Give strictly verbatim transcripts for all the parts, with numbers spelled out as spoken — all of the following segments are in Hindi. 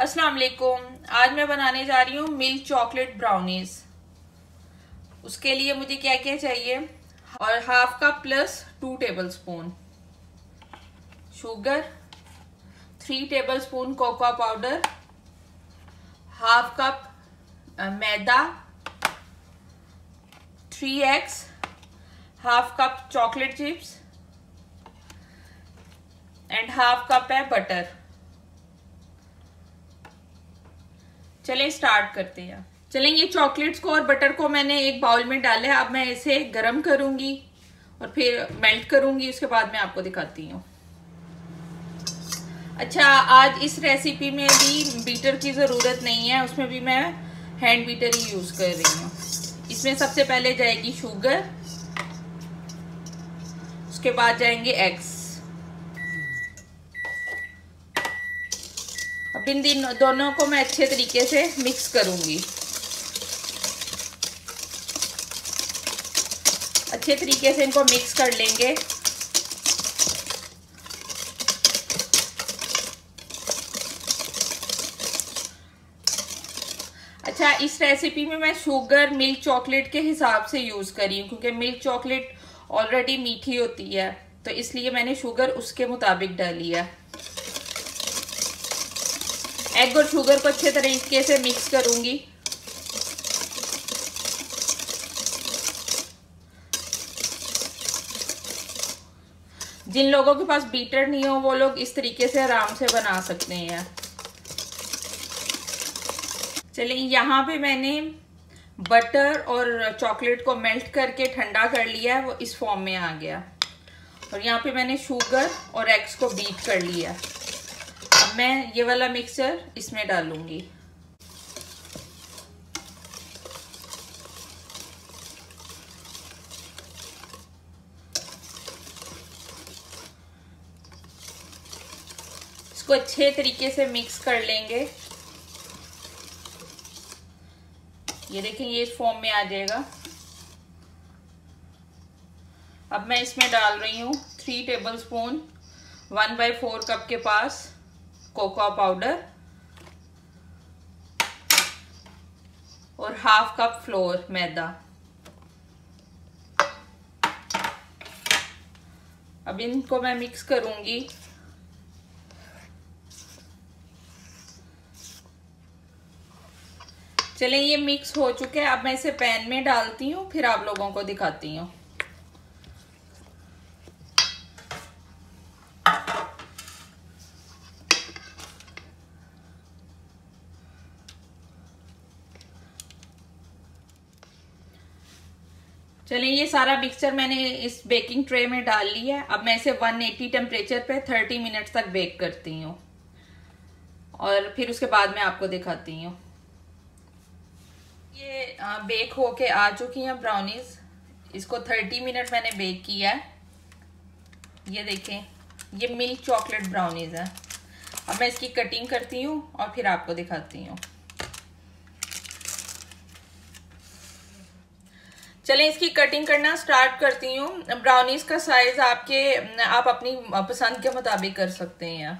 अस्सलाम वालेकुम। आज मैं बनाने जा रही हूँ मिल्क चॉकलेट ब्राउनीज। उसके लिए मुझे क्या क्या चाहिए, और half cup plus two tablespoon sugar, three tablespoon cocoa powder, half cup maida, three eggs, half cup chocolate chips and half cup है बटर। चलें स्टार्ट करते हैं। चलें, ये चॉकलेट्स को और बटर को मैंने एक बाउल में डाला है। अब मैं इसे गरम करूंगी और फिर मेल्ट करूंगी, उसके बाद मैं आपको दिखाती हूँ। अच्छा, आज इस रेसिपी में भी बीटर की ज़रूरत नहीं है, उसमें भी मैं हैंड बीटर ही यूज़ कर रही हूँ। इसमें सबसे पहले जाएगी शुगर, उसके बाद जाएंगे एग्स। अब इन दिन दोनों को मैं अच्छे तरीके से मिक्स करूंगी। अच्छे तरीके से इनको मिक्स कर लेंगे। अच्छा, इस रेसिपी में मैं शुगर मिल्क चॉकलेट के हिसाब से यूज करी हूँ, क्योंकि मिल्क चॉकलेट ऑलरेडी मीठी होती है, तो इसलिए मैंने शुगर उसके मुताबिक डाली है। एग और शुगर को अच्छे तरीके से मिक्स करूंगी। जिन लोगों के पास बीटर नहीं हो वो लोग इस तरीके से आराम से बना सकते हैं। चलिए, यहाँ पे मैंने बटर और चॉकलेट को मेल्ट करके ठंडा कर लिया है, वो इस फॉर्म में आ गया। और यहाँ पे मैंने शुगर और एग्स को बीट कर लिया। अब मैं ये वाला मिक्सचर इसमें डालूंगी। इसको अच्छे तरीके से मिक्स कर लेंगे। ये देखें, ये इस फॉर्म में आ जाएगा। अब मैं इसमें डाल रही हूँ three tablespoon one by four cup के पास कोको पाउडर और हाफ कप फ्लोर मैदा। अब इनको मैं मिक्स करूंगी। चलें, ये मिक्स हो चुके हैं। अब मैं इसे पैन में डालती हूँ, फिर आप लोगों को दिखाती हूँ। चलिए, ये सारा मिक्सचर मैंने इस बेकिंग ट्रे में डाल लिया है। अब मैं इसे वन एटी टेम्परेचर पे थर्टी मिनट्स तक बेक करती हूँ, और फिर उसके बाद मैं आपको दिखाती हूँ। ये बेक होके आ चुकी हैं ब्राउनीज। इसको थर्टी मिनट मैंने बेक किया है। ये देखें, ये मिल्क चॉकलेट ब्राउनीज है। अब मैं इसकी कटिंग करती हूँ और फिर आपको दिखाती हूँ। चलें, इसकी कटिंग करना स्टार्ट करती हूँ। ब्राउनीज का साइज आपके आप अपनी पसंद के मुताबिक कर सकते हैं।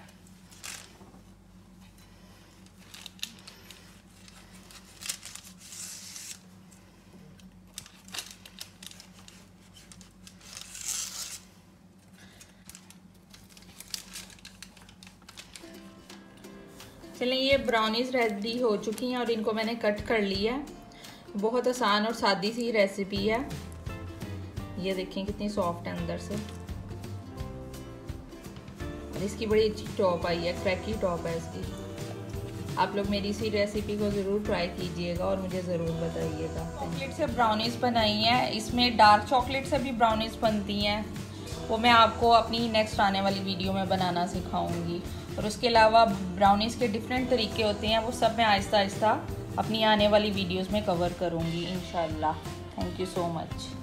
चलें, ये ब्राउनीज रेडी हो चुकी हैं और इनको मैंने कट कर लिया है। बहुत आसान और सादी सी रेसिपी है। ये देखें कितनी सॉफ्ट है अंदर से, और इसकी बड़ी अच्छी टॉप आई है, क्रैकी टॉप है इसकी। आप लोग मेरी इसी रेसिपी को ज़रूर ट्राई कीजिएगा और मुझे ज़रूर बताइएगा। चॉकलेट से ब्राउनीज बनाई हैं। इसमें डार्क चॉकलेट से भी ब्राउनीज बनती हैं, वो मैं आपको अपनी नेक्स्ट आने वाली वीडियो में बनाना सिखाऊंगी। और उसके अलावा ब्राउनीज के डिफरेंट तरीके होते हैं, वो सब मैं आहिस्ता आहिस्ता अपनी आने वाली वीडियोस में कवर करूंगी इंशाल्लाह। Thank you so much.